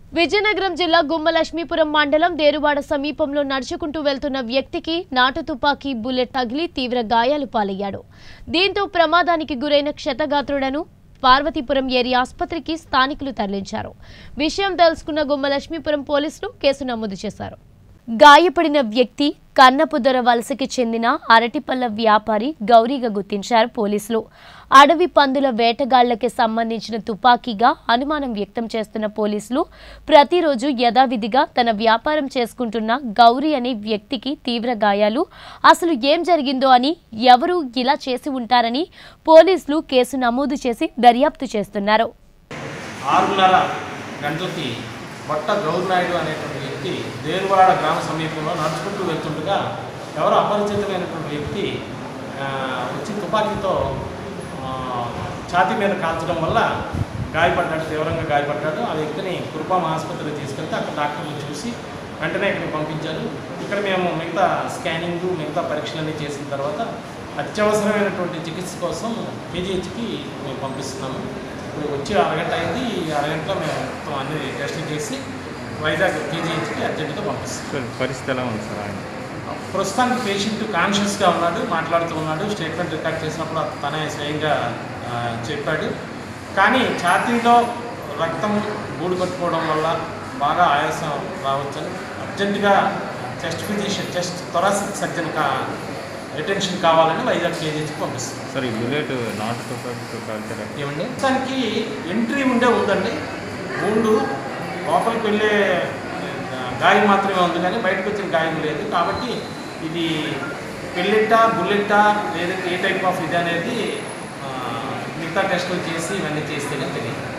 విజయనగరం జిల్లా గుమ్మలక్ష్మీపురం మండలం దేరువాడ సమీపంలో నడుచుకుంటూ వెళ్తున్న వ్యక్తికి నాటు తుపాకీ బుల్లెట్ తగిలి తీవ్ర గాయాలు పాలయ్యాడు. దీంతో ప్రమాదానికి గురైన క్షతగాత్రుడను పార్వతీపురం ఏరియా ఆసుపత్రికి స్థానికులు తరలించారు. విషయం తెలుసుకున్న గుమ్మలక్ష్మీపురం పోలీసులు కేసు నమోదు చేశారు. గాయపడిన వ్యక్తి కన్నపుదర వలసకి చెందిన అరటిపళ్ళ వ్యాపారి గౌరీగా గుర్తించారు పోలీసులు. అడవి పందుల వేటగాళ్లకి సంబంధించిన తుపాకీగా అనుమానం వ్యక్తం చేస్తున్న పోలీసులు ప్రతిరోజు యథావిధిగా తన వ్యాపారం చేసుకుంటున్న గౌరీ అనే వ్యక్తికి తీవ్ర గాయాలు, అసలు ఏం జరిగిందో అని, ఎవరు ఇలా చేసి ఉంటారని పోలీసులు కేసు నమోదు చేసి దర్యాప్తు చేస్తున్నారు. 6:30 గంటలకి బట్ట గౌర్నాయుడు అనేటువంటి వ్యక్తి దేరువాడ గ్రామ సమీపంలో నడుచుకుంటూ వెళ్తుండగా ఎవరో అపరిచితమైనటువంటి వ్యక్తి వచ్చి తుపాకీతో ఛాతీ మీద కాల్చడం వల్ల గాయపడ్డాడు, తీవ్రంగా గాయపడ్డాడు. ఆ వ్యక్తిని కురుపాం ఆసుపత్రికి తీసుకెళ్తే అక్కడ డాక్టర్లు చూసి వెంటనే ఇక్కడికి పంపించారు. ఇక్కడ మేము మిగతా స్కానింగ్, మిగతా పరీక్షలన్నీ చేసిన తర్వాత అత్యవసరమైనటువంటి చికిత్స కోసం కేజీహెచ్కి మేము పంపిస్తున్నాము. ఇప్పుడు వచ్చి అరగంట అయింది. ఈ అరగంటలో మేము మొత్తం అన్ని టెస్టులు చేసి వైజాగ్ కేజీహెచ్కి అర్జెంటుగా పంపిస్తాం. పరిస్థితి ఎలా ఉంది సార్? ఆయన ప్రస్తుతానికి పేషెంట్ కాన్షియస్గా ఉన్నాడు, మాట్లాడుతూ ఉన్నాడు. స్టేట్మెంట్ రికార్డ్ చేసినప్పుడు తనే స్వయంగా చెప్పాడు. కానీ ఛాతీలో రక్తం గూడు కట్టుకోవడం వల్ల బాగా ఆయాసం రావచ్చని అర్జెంటుగా చెస్ట్ థొరాసిక్ సర్జన్ అటెన్షన్ కావాలని వైజాగ్ కేజీహెచ్కి పంపిస్తాం. సార్, ఈ బుల్లెట్ నాటు తుపాకీ ఏమండి, దానికి ఎంట్రీ ఉందండి. గుండు లోపలికి వెళ్ళే గాయం మాత్రమే ఉంది, కానీ బయటకు వచ్చిన గాయం లేదు. కాబట్టి ఇది పెల్లెట్టా, బుల్లెట్టా, లేదంటే ఏ టైప్ ఆఫ్ ఇది అనేది మిగతా టెస్టులు చేసి ఇవన్నీ చేస్తేనే తెలియదు.